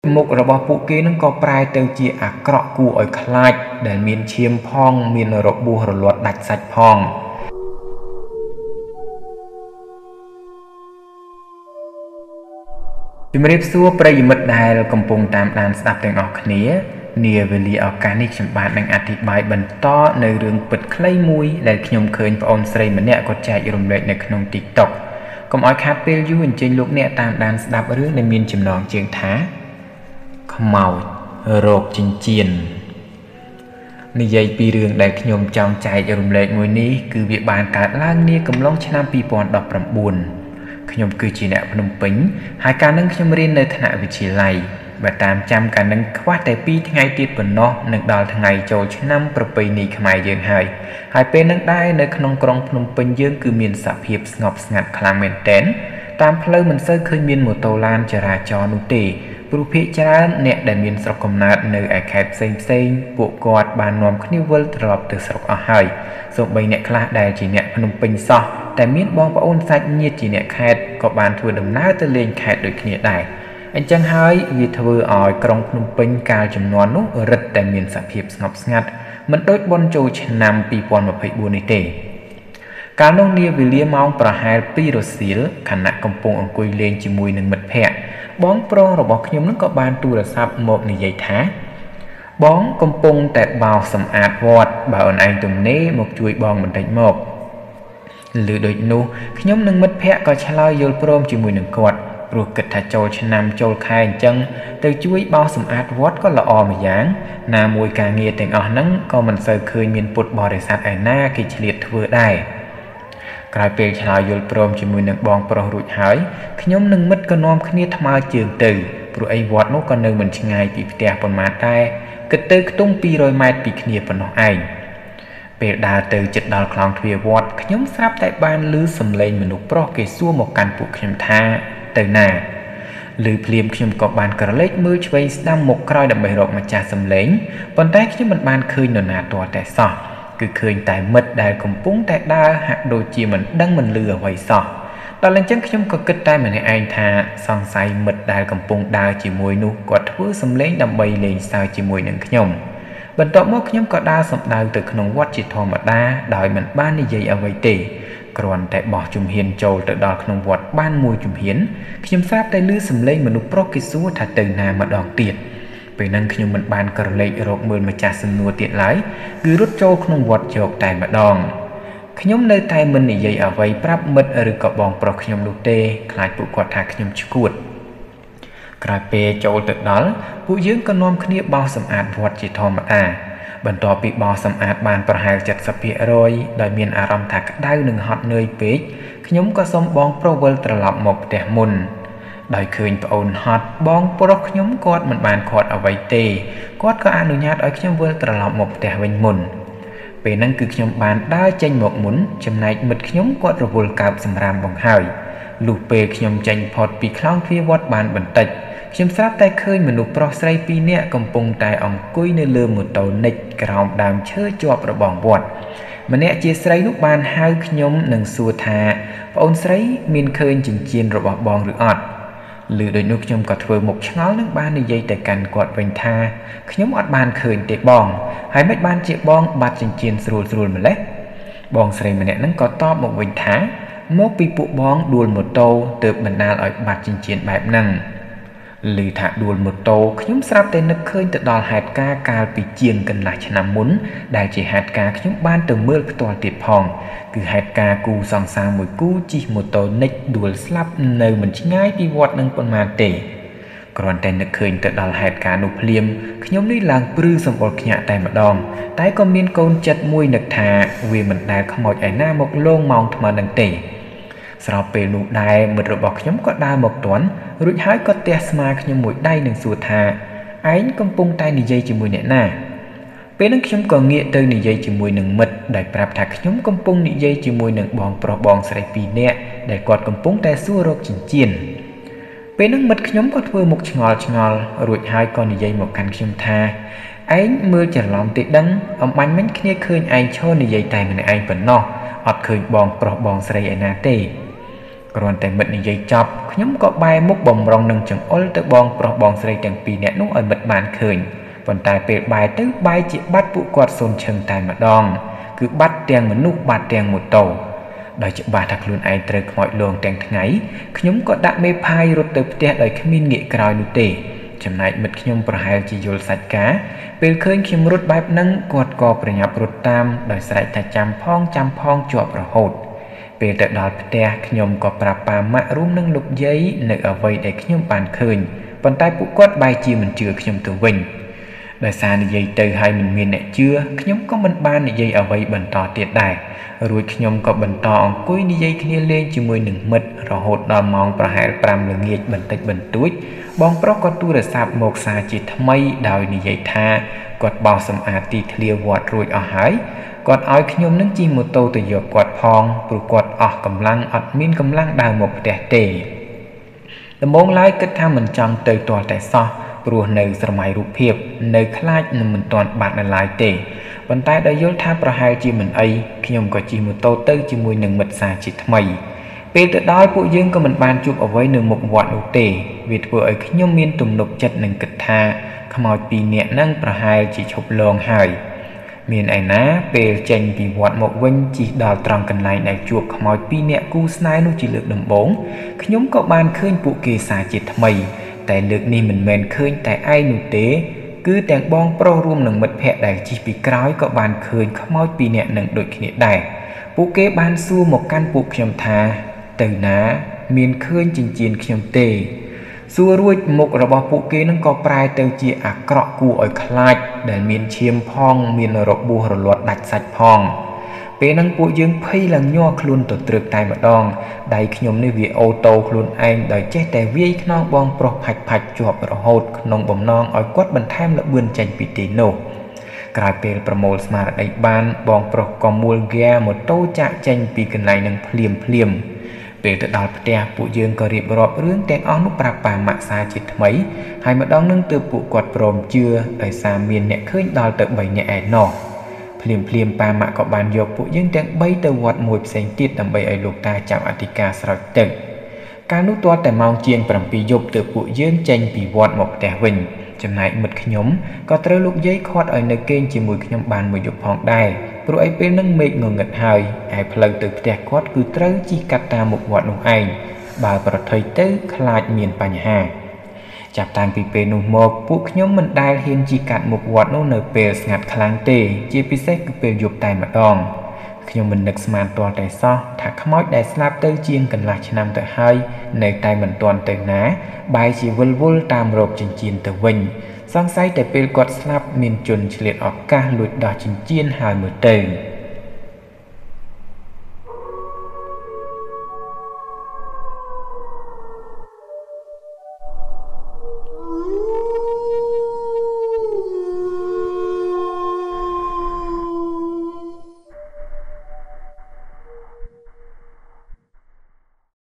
មុខរបស់ពួកគេនឹងក៏ប្រែទៅជាអាក្រក់គួរឲ្យខ្លាចដែលមានឈាមផងមានរបួសរលាត់ដាច់សាច់ផងជំរាបសួរប្រិយមិត្តដែលកំពុងតាមដានស្ដាប់ទាំងអស់គ្នានាវេលាឱកាសនេះខ្ញុំបាទនឹងអធិប្បាយបន្តនៅរឿងពិតខ្លីមួយដែលខ្ញុំឃើញប្អូនស្រីម្នាក់គាត់ចែករំលែកនៅក្នុង TikTok កុំឲ្យខាតពេលយូរអញ្ជើញលោកអ្នកតាមដានស្ដាប់រឿងដែលមានចំណងជើងថាខ្មោចរោគចិញ្ចៀននិយាយពីរឿងដែលខ្ញុំចង់ចែករំលែកមួយនេះគឺវាបានកើតឡើងនាកំឡុងឆ្នាំ2019ខ្ញុំគឺជាអ្នកភ្នំពេញហើយកាលនោះខ្ញុំរៀននៅថ្នាក់វិទ្យាល័យបើតាមចាំកាលនោះខ្វះតែ2ថ្ងៃទៀតប៉ុណ្ណោះនឹងដល់ថ្ងៃចូលឆ្នាំប្រពៃណីខ្មែរយើងហើយពេលនោះដែរនៅក្នុងក្រុងភ្នំពេញយើងគឺមានសភាពស្ងប់ស្ងាត់ខ្លាំងមែនទែនតាមផ្លូវមិនសូវឃើញមានម៉ូតូឡានចរាចរណ៍នោះទេព្រោះភាគច្រើនអ្នកដែលមានស្រុកកំណើតនៅឯខេត្តផ្សេងពួកគាត់បាននាំគ្នាវិលត្រឡប់ទៅស្រុកអស់ហើយសូម្បីអ្នកខ្លះដែលជាអ្នកភ្នំពេញសោះតែមានបងប្អូនសាច់ញាតិជាអ្នកខេត្តក៏បានធ្វើដំណើរទៅលេងខេត្តដូចគ្នាដែរអញ្ចឹងហើយវាធ្វើឲ្យក្រុងភ្នំពេញកាលចំនួននោះរឹតតែមានសភាពស្ងប់ស្ងាត់មិនដូចបុណ្យចូលឆ្នាំ2024នេះទេកាលនោះនាវេលាម៉ោងប្រហែល2រសៀលខណៈកំពុងអង្គុយលេងជាមួយនឹងមិត្តភ័ក្តិបងប្រុសរបស់ខ្ញុំនឹងក៏បានទូរស័ព្ទមកនិយាយថាបងកំពុងតែបោសសម្អាតវត្តបើអូនឯងទំនេរមកជួយបងបន្តិចមកឮដូចនោះខ្ញុំនិងមិត្តភ័ក្តិក៏ឆ្លើយយល់ព្រមជាមួយនឹងគាត់ព្រោះគិតថាចូលឆ្នាំចូលខែអញ្ចឹងទៅជួយបោសសម្អាតវត្តក៏ល្អម្យ៉ាងណាមួយការងារទាំងអស់ហ្នឹងក៏មិនសូវឃើញមានពុទ្ធបរិស័ទឯណាគេឆ្លៀតធ្វើដែរក្រោយពេលឆ្លើយយល់ព្រមជាមួយនឹងបងប្រុសរួចហើយខ្ញុំនិងមិត្តក៏នាំគ្នាថ្មើរជើងទៅព្រោះវត្តនោះក៏នៅមិនឆ្ងាយពីផ្ទះប៉ុន្មានដែរគិតទៅខ្ទង់200ម៉ែត្រពីគ្នាប៉ុណ្ណោះឯងពេលដើរទៅជិតដល់ខ្លោងទ្វារវត្តខ្ញុំស្រាប់តែបានឮសំឡេងមនុស្សប្រុសគេសួរមកកាន់ពួកខ្ញុំថាទៅណាឮភ្លាមខ្ញុំក៏បានក្រឡេកមើលឆ្វេងស្ដាំមុខក្រោយដើម្បីរកម្ចាស់សំឡេងប៉ុន្តែខ្ញុំមិនបានឃើញនរណាទាល់តែសោះគឺឃើញតែមិត្តដែលកំពុងតែដើរហាក់ដូចជាមិនដឹងមិនលឺអ្វីសោះដល់អញ្ចឹងខ្ញុំក៏គិតតែម្នាក់ឯងថាសង្ស័យមិត្តដែលកំពុងដើរជាមួយនោះគាត់ធ្វើសំឡេងដើម្បីលេងសើចជាមួយនឹងខ្ញុំបន្ទាប់មកខ្ញុំក៏ដើរសម្ដៅទៅក្នុងវត្តជាធម្មតាដោយមិនបាននិយាយអ្វីទេគ្រាន់តែបោះជំហានចូលទៅដល់ក្នុងវត្តបានមួយជំហានខ្ញុំស្រាប់តែឮសំឡេងមនុស្សប្រុសគេសួរថាទៅណាម្ដងទៀតពេលហ្នឹងខ្ញុំមិនបានក្រឡេករកមើលម្ចាស់សំណួរទៀតឡើយគឺរត់ចូលក្នុងវត្តយកតែម្ដងខ្ញុំនៅតែមិននិយាយអ្វីប្រាប់មិត្តឬក៏បងប្រុសខ្ញុំនោះទេខ្លាចពួកគាត់ថាខ្ញុំឈួតក្រោយពេលចូលទៅដល់ពួកយើងក៏នាំគ្នាបោសសម្អាតវត្តជាធម្មតាបន្ទាប់ពីបោសសម្អាតបានប្រហែល 70% ដោយមានអារម្មណ៍ថាក្តៅនិងហត់នឿយពេកខ្ញុំក៏សុំបងប្រុសវិលត្រឡប់មកផ្ទះមុនដោយឃើញប្អូនហត់បងប្រុសខ្ញុំគាត់មិនបានខាត់អ្វីទេគាត់ក៏អនុញ្ញាតឲ្យខ្ញុំវិលត្រឡប់មកផ្ទះវិញមុនពេលហ្នឹងគឺខ្ញុំបានដើរចេញមកមុនចំណែកមិត្តខ្ញុំគាត់រវល់កើបសម្រាមបងហើយលុះពេលខ្ញុំចេញផុតពីខ្លោងទ្វារវត្តបានបន្តិចខ្ញុំស្រាប់តែឃើញមនុស្សប្រុសស្រី2នាក់កំពុងតែអង្គុយនៅលើម៉ូតូនិចក្រោមដើមឈើជាប់របងវត្តម្នាក់ជាស្រីនោះបានហៅខ្ញុំនិងសួរថាប្អូនស្រីមានឃើញចិញ្ចៀនរបស់បងឬអត់ឮដូចនោះខ្ញុំក៏ធ្វើមុខឆ្ងល់នឹងបាននិយាយទៅកាន់គាត់វិញថាខ្ញុំអត់បានឃើញទេបងហើយមិនបានជាបងបាត់ចិញ្ចៀនស្រួលម្លេះបងស្រីម្នាក់ហ្នឹងក៏តបមកវិញថាមកពីពួកបងដួលម៉ូតូទើបបណ្ដាលឲ្យបាត់ចិញ្ចៀនបែបហ្នឹងឮថាដួលម៉ូតូខ្ញុំស្រាប់តែនឹកឃើញទៅដល់ហេតុការណ៍កាលពីជាងកន្លះឆ្នាំមុនដែលជាហេតុការណ៍ខ្ញុំបានទៅមើលផ្ទាល់ទៀតផងគឺហេតុការណ៍គូសង្សារមួយគូជិះម៉ូតូនិចដួលស្លាប់នៅមិនឆ្ងាយពីវត្តនឹងប៉ុន្មានទេគ្រាន់តែនឹកឃើញទៅដល់ហេតុការណ៍នោះភ្លាមខ្ញុំនេះឡើងព្រឺសម្បុរខ្ញាក់តែម្ដងតែក៏មានកូនចិត្តមួយនឹកថាវាមិនដែលខ្មោចឯណាមកលងម៉ោងថ្មនឹងទេស្របពេលនោះដែរមិត្តរបស់ខ្ញុំក៏ដើរមកទាន់រួចហើយក៏ទះស្មាខ្ញុំមួយដៃនឹងសួរថាឯងកំពុងតែនិយាយជាមួយអ្នកណាពេលហ្នឹងខ្ញុំក៏ងាកទៅនិយាយជាមួយនឹងមិត្តដែលប្រាប់ថាខ្ញុំកំពុងនិយាយជាមួយនឹងបងប្រុសបងស្រី2នាក់ដែលគាត់កំពុងតែសួររកចិញ្ចៀនពេលហ្នឹងមិត្តខ្ញុំក៏ធ្វើមុខឆ្ងល់រួចហើយក៏និយាយមកកាន់ខ្ញុំថាឯងមើលច្រឡំទេដឹងអំបញ្ញមិញគ្នាឃើញឯងឈរនិយាយតែម្នាក់ឯងប៉ុណ្ណោះអត់ឃើញបងប្រុសបងស្រីឯណាទេគ្រាន់តែមិត្តនិយាយចប់ខ្ញុំក៏បែរមុខបំរុងនឹងចង្អុលទៅបងប្រុសបងស្រីទាំងពីរនាក់នោះឲ្យមិត្តបានឃើញប៉ុន្តែពេលបែរទៅបែរជាបាត់ពួកគាត់សូនឈឹងតែម្ដងគឺបាត់ទាំងមនុស្សបាត់ទាំងម៉ូតូដោយច្បាស់ថាខ្លួនឯងត្រូវខ្មោចលងទាំងថ្ងៃខ្ញុំក៏ដាក់មេផាយរត់ទៅផ្ទះដោយគ្មានងាកក្រោយនោះទេចំណែកមិត្តខ្ញុំប្រហែលជាយល់សាច់ការពេលឃើញខ្ញុំរត់បែបហ្នឹងគាត់ក៏ប្រញាប់រត់តាមដោយស្រែកថាចាំផងជាប់រហូតពេលទៅដល់ផ្ទះខ្ញុំក៏ប្រាប់ប៉ាម៉ាក់រួមនឹងលោកយាយនៅអ្វីដែលខ្ញុំបានឃើញប៉ុន្តែពួកគាត់បែរជាមិនជឿខ្ញុំទៅវិញដោយសារនិយាយទៅហើយមិនមានអ្នកជឿខ្ញុំក៏មិនបាននិយាយអ្វីបន្តទៀតដែររួចខ្ញុំក៏បន្តអង្គុយនិយាយគ្នាលេងជាមួយនឹងមិត្តរហូតដល់ម៉ោងប្រហែល5ល្ងាចបន្តិចបន្តួចបងប្រុសក៏ទូរស័ព្ទមកសារជាថ្មីដោយនិយាយថាគាត់បោសសម្អាតទីធ្លាវត្តរួចអស់ហើយគាត់ឲ្យខ្ញុំនឹងជិះម៉ូតូទៅយកគាត់ផងព្រោះគាត់អស់កម្លាំងអត់មានកម្លាំងដើរមកផ្ទះទេដំបូងឡើយគិតថាមិនចង់ទៅទាល់តែសោះព្រោះនៅស្រមៃរូបភាពនៅខ្លាចនឹងមិនទាន់បាត់នៅឡើយទេប៉ុន្តែដោយយល់ថាប្រហែលជាមិនអីខ្ញុំក៏ជិះម៉ូតូទៅជាមួយនឹងមិត្តសាជាថ្មីពេលទៅដល់ពួកយើងក៏មិនបានជួបអ្វីនៅមុខវត្តនោះទេវាធ្វើឲ្យខ្ញុំមានទំនុកចិត្តនឹងគិតថាខ្មោចពីរនាក់ហ្នឹងប្រហែលជាឈប់លងហើយមានឯណាពេលចេញពីវត្តមកវិញជិះដល់ត្រង់កន្លែងដែលជួបខ្មោចពីរនាក់គូស្នេហ៍នោះជាលើកដំបូងខ្ញុំក៏បានឃើញពួកគេសាជាថ្មីតែលើកនេះមិនមែនឃើញតែឯងនោះទេគឺទាំងបងប្រុសរួមនឹងមិត្តភ័ក្តិដែលជិះពីក្រោយក៏បានឃើញខ្មោចពីរនាក់នឹងដូចគ្នាដែរពួកគេបានសួរមកកាន់ពួកខ្ញុំថាទៅណាមានឃើញចិញ្ចៀនខ្ញុំទេសួររួចមុខរបស់ពួកគេនឹងក៏ប្រែទៅជាអាក្រក់គួរឲ្យខ្លាចដែលមានឈាមផងមានរបួសរលាត់ដាច់សាច់ផងពេលហ្នឹងពួកយើងភ័យឡើងញ័រខ្លួនទៅត្រឹកតែម្ដងដៃខ្ញុំនេះវាអូតូខ្លួនឯងដោយចេះតែវាយខ្នងបងប្រុសផាច់ជាប់រហូតក្នុងបំណងឲ្យគាត់បន្ថែមល្បឿនចេញពីទីនោះក្រោយពេលប្រមូលស្មារតីបានបងប្រុសក៏មួលហ្គាម៉ូតូចាក់ចេញពីកន្លែងនឹងភ្លាមពេលទៅដល់ផ្ទះពួកយើងក៏រៀបរាប់រឿងទាំងអស់នោះប្រាប់ប៉ាម៉ាក់សាជាថ្មីហើយម្ដងនឹងទើបពួកគាត់ព្រមជឿដោយសារមានអ្នកឃើញដល់ទៅ3នាក់ឯណោះភ្លាមប៉ាម៉ាក់ក៏បានយកពួកយើងទាំង3ទៅវត្តមួយផ្សេងទៀតដើម្បីឲ្យលោកតាចាប់អធិការស្រោចទឹកកាលនោះទាល់តែម៉ោងជាង7យប់ទើបពួកយើងចេញពីវត្តមកផ្ទះវិញចំណែកមិត្តខ្ញុំក៏ត្រូវលោកយាយខាត់ឲ្យនៅគេងជាមួយខ្ញុំបានមួយយប់ផងដែរព្រោះឯពេលហ្នឹងមេឃងងឹតហើយឯផ្លូវទៅផ្ទះគាត់គឺត្រូវជិះកាត់តាមមុខវត្តនោះឯងបើប្រថុយទៅខ្លាចមានបញ្ហាចាប់តាំងពីពេលនោះមកពួកខ្ញុំមិនដែលហ៊ានជិះកាត់មុខវត្តនោះនៅពេលស្ងាត់ខ្លាំងទេជាពិសេសគឺពេលយប់តែម្ដងខ្ញុំមិននឹកស្មានទាល់តែសោះថាខ្មោចដែលស្លាប់ទៅជាងកន្លះឆ្នាំទៅហើយនៅតែមិនទាន់ទៅណាបែរជាវិលវល់តាមរោគចិញ្ចៀនទៅវិញសង្ស័យតែពេលគាត់ស្លាប់មានជនឆ្លៀតឱកាសលួចដោះចិញ្ចៀនហើយមើលទៅ